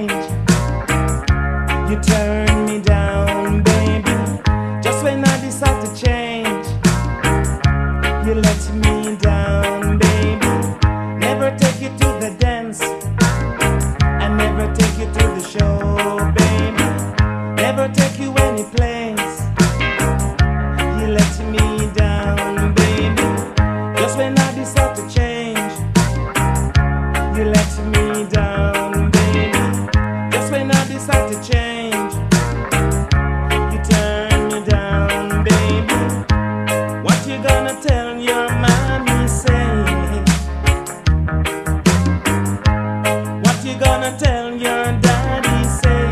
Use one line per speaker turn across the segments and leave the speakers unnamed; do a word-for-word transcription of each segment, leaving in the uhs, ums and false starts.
You turn me down, baby, just when I decide to change. You let me down, baby. Never take you to the dance, I never take you to the show, baby. Never take you any place. You let me down, baby, just when I decide to change. You let me down, baby, just when I decide to change. You turn me down, baby. What you gonna tell your mommy, say? What you gonna tell your daddy, say?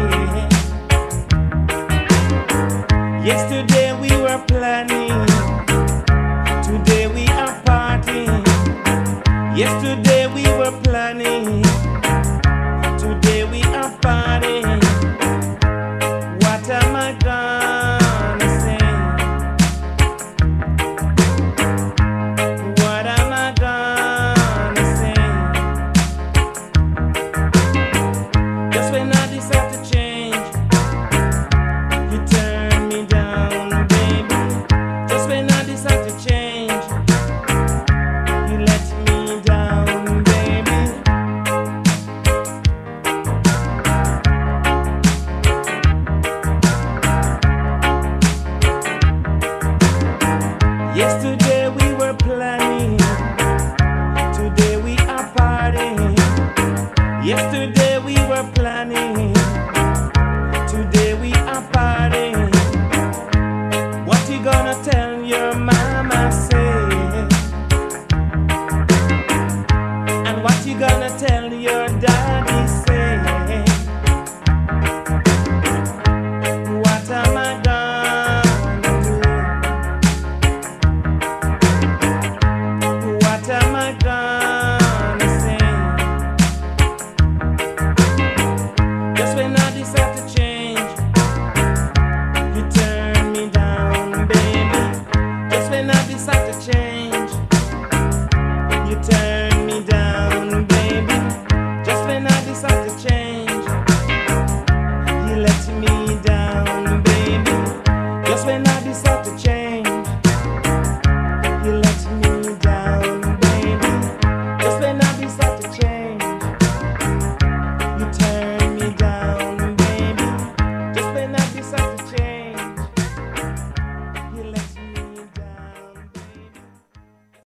Yesterday we were planning, today we are partying. Yesterday we were planning, today we are partying. What am I gonna say? What am I gonna say? Just when I decide to change, you turn me down, baby. Just when I decide to change, you let me down, baby. Yesterday we were planning, today we are partying. Yesterday we were planning,